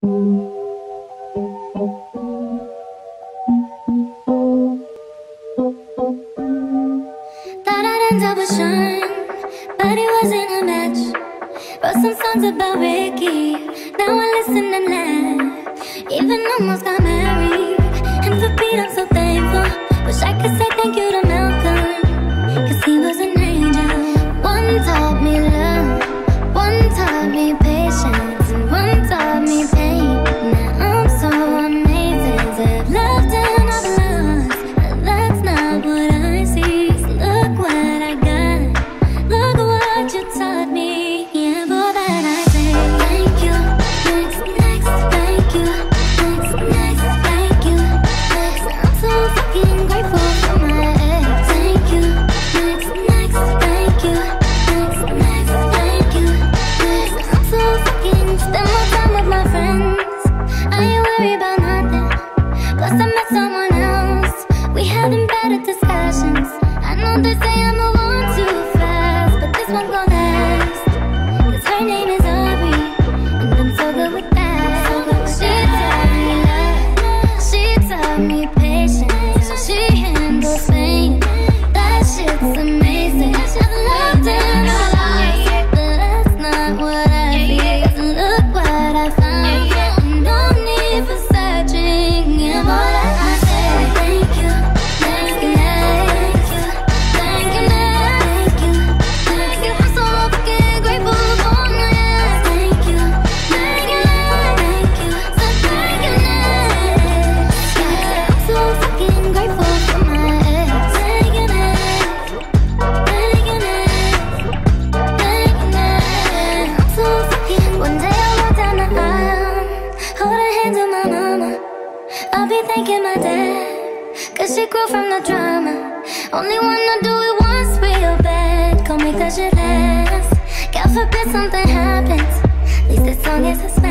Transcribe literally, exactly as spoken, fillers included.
Thought I'd end up with Sean, but it wasn't a match. Wrote some songs about Ricky, now I listen and laugh. Even almost got married, and for Pete I'm so thankful. Wish I could say thank you to Malcolm, cause he was an angel. One taught me love, one taught me patience, and one taught me pain. Now I'm so amazing to have loved and I've lost, but that's not what I see. So look what I got, look what you taught me. Yeah, for that I say thank you. Next, next, thank you. Next, next, thank you. Next, I'm so fucking grateful for my ex. Thank you. Next, next, thank you. Next, next, thank you. Next, I'm so fucking spend more time with my friends. I ain't worried about nothing. Plus I met someone else. We having better discussions. I know they say I move on too fast, but this one gon' last. Cause her name is Aubrey, and I'm so good with that. She taught me love, she taught me patience, so she handles pain. That shit's amazing. I've loved and I lost, but that's not what I see. Cause look what I found, no need for searching. Yeah, boy, I say thank you, thank you, thank you, thank you, thank you, thank you. I'm so fucking grateful for my ex. Thank you, thank you, thank you, so thank you, next. Yeah, I'm so fucking grateful for my ex. Thank you, next. Thank you, next. Thank you, next. I'm so fucking. One day I'll walk down the aisle, hold her hand to my mama. I'll be thanking my dad, cause she grew from the drama. Only wanna do it once real bad. Call me cause you last. God forbid something happens, at least this song is a